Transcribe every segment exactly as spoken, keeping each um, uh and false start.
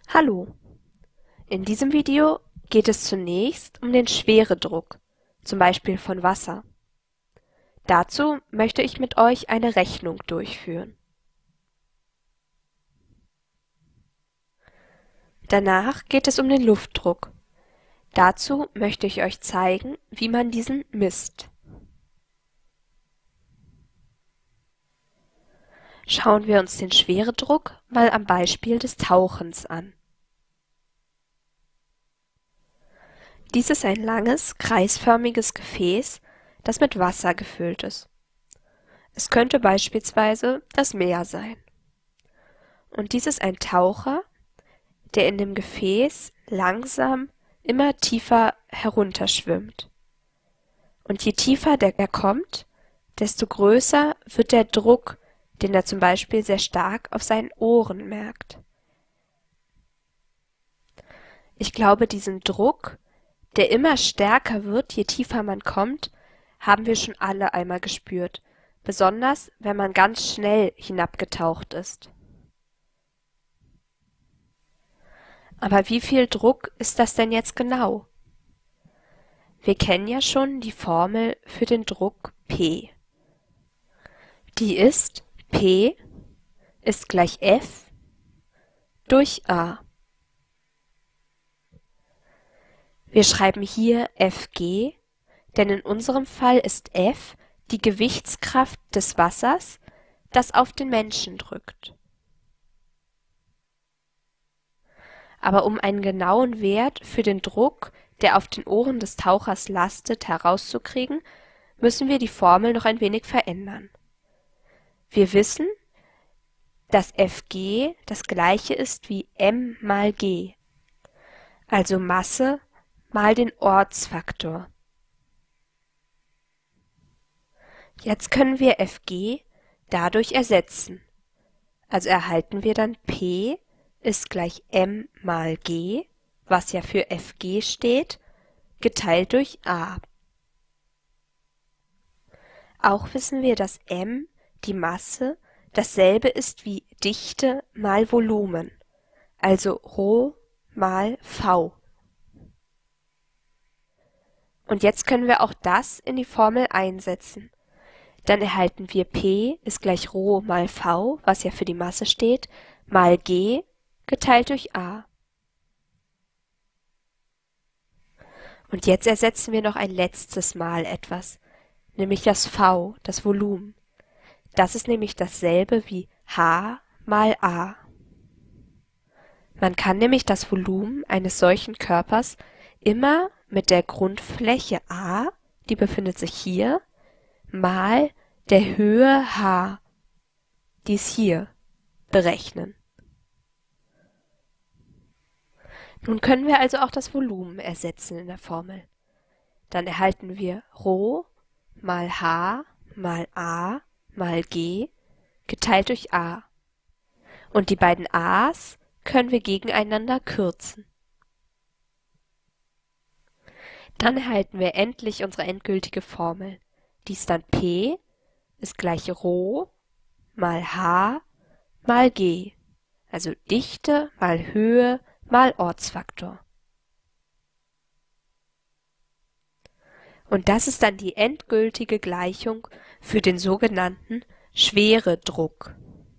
Hallo, in diesem Video geht es zunächst um den Schweredruck, zum Beispiel von Wasser. Dazu möchte ich mit euch eine Rechnung durchführen. Danach geht es um den Luftdruck. Dazu möchte ich euch zeigen, wie man diesen misst. Schauen wir uns den Schweredruck mal am Beispiel des Tauchens an. Dies ist ein langes, kreisförmiges Gefäß, das mit Wasser gefüllt ist. Es könnte beispielsweise das Meer sein. Und dies ist ein Taucher, der in dem Gefäß langsam immer tiefer herunterschwimmt. Und je tiefer der kommt, desto größer wird der Druck, den er zum Beispiel sehr stark auf seinen Ohren merkt. Ich glaube, diesen Druck, der immer stärker wird, je tiefer man kommt, haben wir schon alle einmal gespürt, besonders wenn man ganz schnell hinabgetaucht ist. Aber wie viel Druck ist das denn jetzt genau? Wir kennen ja schon die Formel für den Druck P. Die ist P ist gleich F durch A. Wir schreiben hier F G, denn in unserem Fall ist F die Gewichtskraft des Wassers, das auf den Menschen drückt. Aber um einen genauen Wert für den Druck, der auf den Ohren des Tauchers lastet, herauszukriegen, müssen wir die Formel noch ein wenig verändern. Wir wissen, dass F G das gleiche ist wie M mal G, also Masse mal den Ortsfaktor. Jetzt können wir F G dadurch ersetzen. Also erhalten wir dann P ist gleich M mal G, was ja für F G steht, geteilt durch A. Auch wissen wir, dass M, die Masse, dasselbe ist wie Dichte mal Volumen, also Rho mal V. Und jetzt können wir auch das in die Formel einsetzen. Dann erhalten wir P ist gleich Rho mal V, was ja für die Masse steht, mal G geteilt durch A. Und jetzt ersetzen wir noch ein letztes Mal etwas, nämlich das V, das Volumen. Das ist nämlich dasselbe wie H mal A. Man kann nämlich das Volumen eines solchen Körpers immer mit der Grundfläche A, die befindet sich hier, mal der Höhe H, die ist hier, berechnen. Nun können wir also auch das Volumen ersetzen in der Formel. Dann erhalten wir Rho mal H mal A mal G geteilt durch A. Und die beiden A's können wir gegeneinander kürzen. Dann erhalten wir endlich unsere endgültige Formel. Die ist dann P ist gleich Rho mal H mal G, also Dichte mal Höhe mal Ortsfaktor. Und das ist dann die endgültige Gleichung für den sogenannten Schweredruck.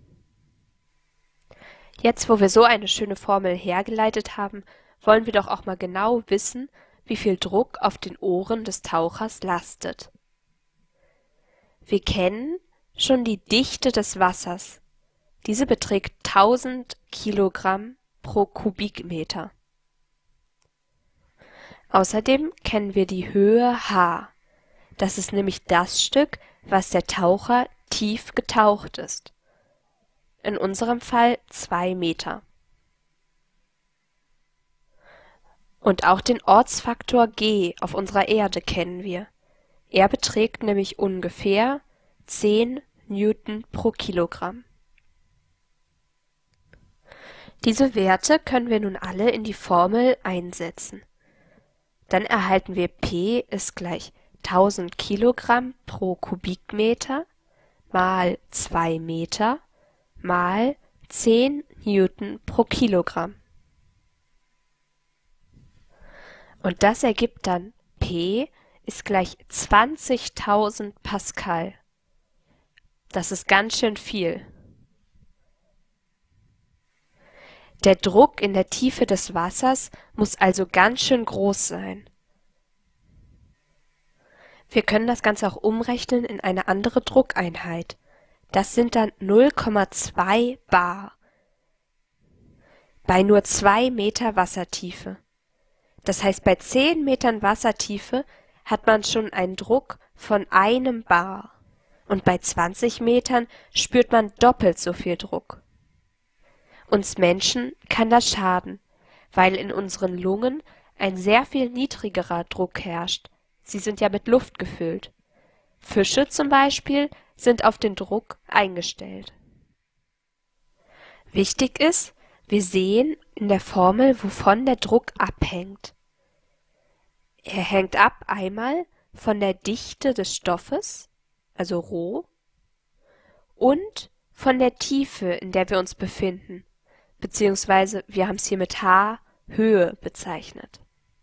Jetzt, wo wir so eine schöne Formel hergeleitet haben, wollen wir doch auch mal genau wissen, wie viel Druck auf den Ohren des Tauchers lastet. Wir kennen schon die Dichte des Wassers. Diese beträgt tausend Kilogramm pro Kubikmeter. Außerdem kennen wir die Höhe H. Das ist nämlich das Stück, was der Taucher tief getaucht ist. In unserem Fall zwei Meter. Und auch den Ortsfaktor G auf unserer Erde kennen wir. Er beträgt nämlich ungefähr zehn Newton pro Kilogramm. Diese Werte können wir nun alle in die Formel einsetzen. Dann erhalten wir P ist gleich tausend Kilogramm pro Kubikmeter mal zwei Meter mal zehn Newton pro Kilogramm. Und das ergibt dann P ist gleich zwanzigtausend Pascal. Das ist ganz schön viel. Der Druck in der Tiefe des Wassers muss also ganz schön groß sein. Wir können das Ganze auch umrechnen in eine andere Druckeinheit. Das sind dann null Komma zwei bar bei nur zwei Meter Wassertiefe. Das heißt, bei zehn Metern Wassertiefe hat man schon einen Druck von einem bar. Und bei zwanzig Metern spürt man doppelt so viel Druck. Uns Menschen kann das schaden, weil in unseren Lungen ein sehr viel niedrigerer Druck herrscht. Sie sind ja mit Luft gefüllt. Fische zum Beispiel sind auf den Druck eingestellt. Wichtig ist, wir sehen in der Formel, wovon der Druck abhängt. Er hängt ab einmal von der Dichte des Stoffes, also Rho, und von der Tiefe, in der wir uns befinden, beziehungsweise wir haben es hier mit H, Höhe, bezeichnet.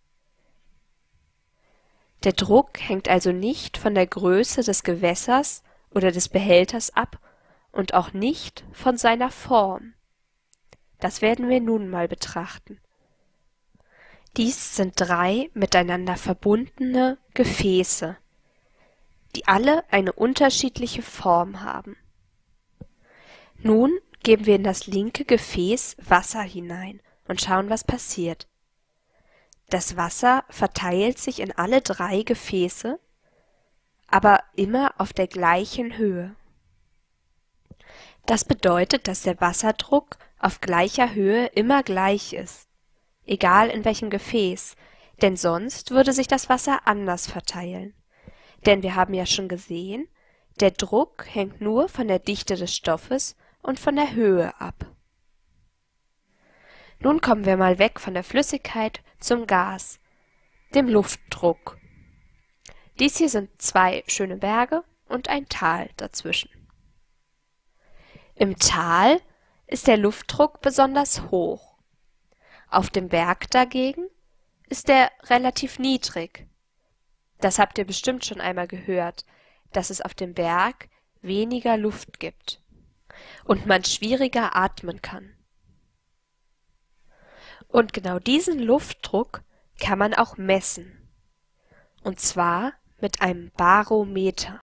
Der Druck hängt also nicht von der Größe des Gewässers oder des Behälters ab und auch nicht von seiner Form. Das werden wir nun mal betrachten. Dies sind drei miteinander verbundene Gefäße, die alle eine unterschiedliche Form haben. Nun geben wir in das linke Gefäß Wasser hinein und schauen, was passiert. Das Wasser verteilt sich in alle drei Gefäße, aber immer auf der gleichen Höhe. Das bedeutet, dass der Wasserdruck auf gleicher Höhe immer gleich ist, egal in welchem Gefäß, denn sonst würde sich das Wasser anders verteilen. Denn wir haben ja schon gesehen, der Druck hängt nur von der Dichte des Stoffes und von der Höhe ab. Nun kommen wir mal weg von der Flüssigkeit zum Gas, dem Luftdruck. Dies hier sind zwei schöne Berge und ein Tal dazwischen. Im Tal ist der Luftdruck besonders hoch. Auf dem Berg dagegen ist er relativ niedrig. Das habt ihr bestimmt schon einmal gehört, dass es auf dem Berg weniger Luft gibt und man schwieriger atmen kann. Und genau diesen Luftdruck kann man auch messen, und zwar mit einem Barometer.